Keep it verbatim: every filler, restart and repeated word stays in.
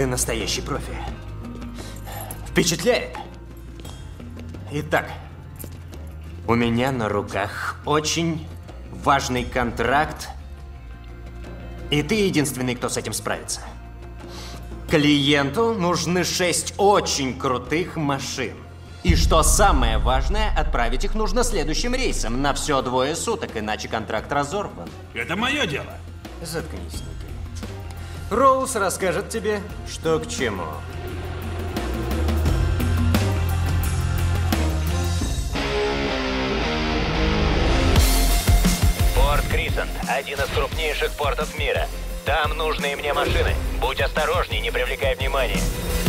настоящий профи. Впечатляет. Итак, у меня на руках очень важный контракт, и ты единственный, кто с этим справится. Клиенту нужны шесть очень крутых машин. И что самое важное, отправить их нужно следующим рейсом на все двое суток, иначе контракт разорван. Это мое дело. Заткнись, Ники. Роуз расскажет тебе, что к чему. Порт Крисент – один из крупнейших портов мира. Там нужные мне машины. Будь осторожней, не привлекай внимания.